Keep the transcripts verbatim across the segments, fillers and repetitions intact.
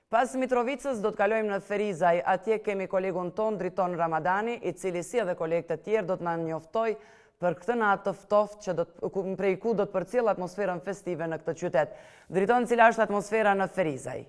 Pas Mitrovicës do të kalojmë në Ferizaj, atje kemi kolegun ton Driton Ramadani, i cili si edhe kolegët e tjerë do të na njoftoj për këtë natë të ftoftë që do të, prej ku do të përcjell atmosferën festive në këtë qytet. Driton, cila është atmosfera në Ferizaj?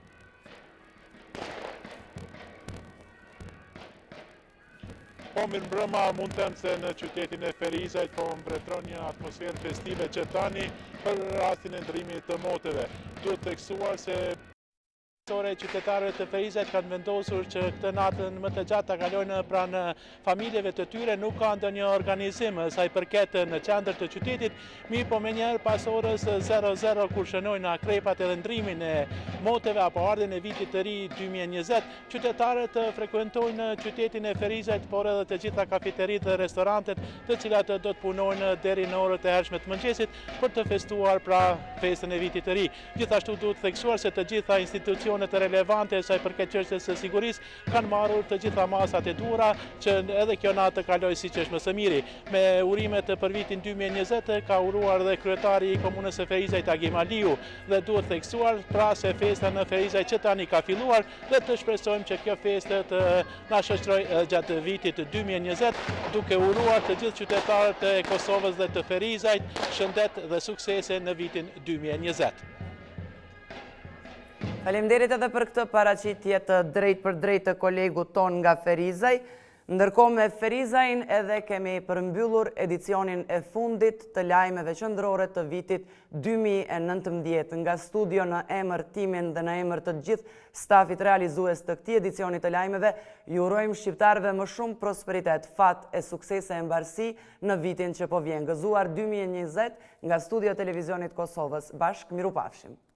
Po mirë mbrëma, mund të them se në qytetin e Ferizajt po mbretëron një atmosferë festive që tani për rastin e ndërrimit të moteve. Duhet të theksuar se qytetarët e Ferizajt kanë vendosur që këtë natën më të gjatë ta kalojnë pranë familjeve të tyre, nuk ka ndonjë organizim sa i përket në qendër të qytetit, mirë po menjëherë pas orës zero zero kur shënojnë akrepat edhe ndrimin e moteve apo ardhen e vitit të ri dy mijë e njëzet, qytetarët frekuentojnë qytetin e Ferizajt, por edhe të gjitha kafeteritë dhe restorantet, të cilat do të punojnë deri në orët e hershme të mëngjesit për të festuar pra festën e vitit të ri. Gjithashtu duhet theksuar se të gjitha institucionet të relevante sa i përket çështjes së sigurisë kanë marrur të gjitha masat e duhura që edhe kjo natë të kalojë siç është më së miri. Me urimet për vitin dy mijë e njëzet ka uruar dhe kryetari i komunës së Ferizajt Agimaliu dhe duhet theksuar pra se festa në Ferizaj që tani ka filluar dhe të shpresojmë që kjo festë të na shoqërojë gjatë vitit dy mijë e njëzet, duke uruar të gjithë qytetarët e Kosovës dhe të Ferizajt shëndet dhe suksese në vitin dy mijë e njëzet. Faleminderit edhe për këtë paraqitje të drejt për drejt të kolegu ton nga Ferizaj. Ndërkohë me Ferizajin edhe kemi përmbyllur edicionin e fundit të lajmeve qendrore të vitit dy mijë e nëntëmbëdhjetë. Nga studio në emër timin dhe në emër të gjithë stafit realizues të këtij edicioni të lajmeve, ju urojmë shqiptarëve më shumë prosperitet, fat e suksese e mbarësi në vitin që po vjen. Gëzuar dy mijë e njëzet nga studio Televizionit Kosovës. Bashkë mirupafshim.